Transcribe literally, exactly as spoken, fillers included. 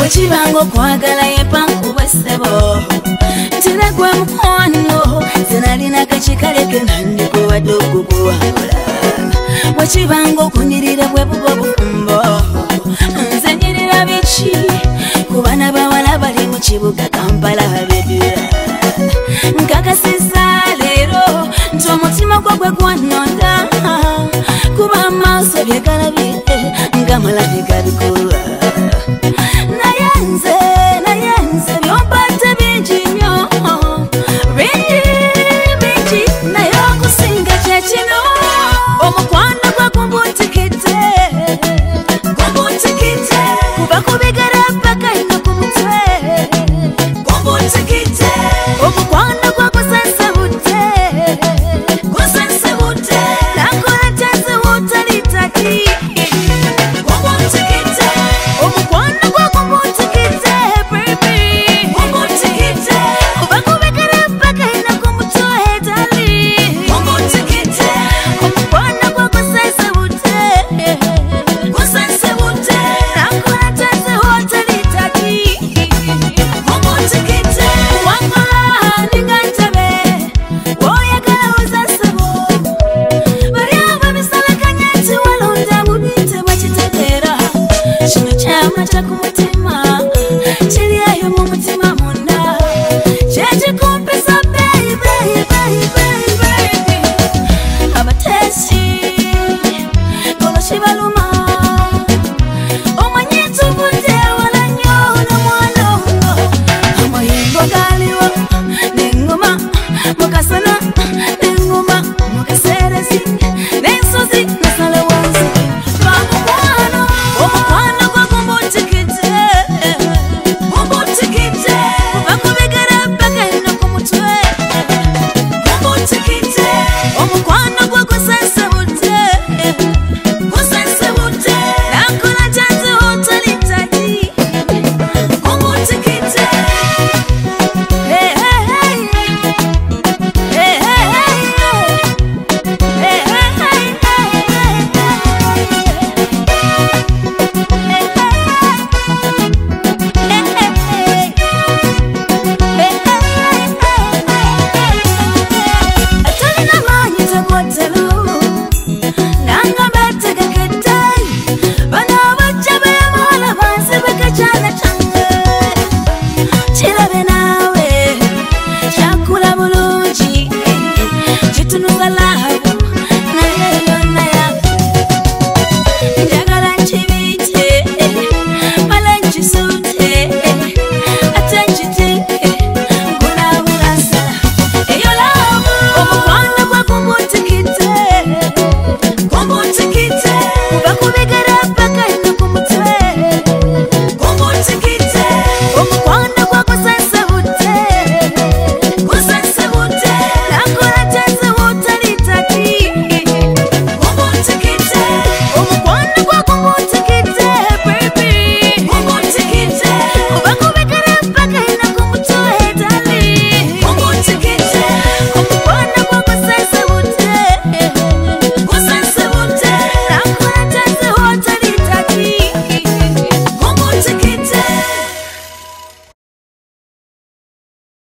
Wachibango kwagala yepankuba sebo Ntiregwa mukwano Zenalina kachikaleke nandiko wadogo kuwala Wachibango kunirira bwebubo bufumbo Nze nyirira bichi Kubana bawala bali mu kibuga Kampala babedira Nkakasisa lero Nti omutima gwagwe gwanonda Kuba amaaso byegalabye Ngamala bigabikola Nayenze, nayenze, byopate bingi nnyo Bingi, bingi, naye okusinga kye kino Omukwano gwa gumbutikite Gumbutikite Kuba kubigere paka ino ku mutwe Gumbutikite Omukwano gwa gusensebutte Gusensebutte Nakola tenze wutalitaki Gumbutikite Omukwano gwa gumbutikite baby Gumbutikite Kuba kubigere paka ino ku mutwe dali Gumbutikite Omukwano gwa gusensebutte Gusensebutte Nakola tenze wutalitaki Gumbutikite Wangala ninga ntebe Woyagala uzasebo Bali abo bisalakanya nti walonda bubite bakitegeera Kino kyama kya ku mutima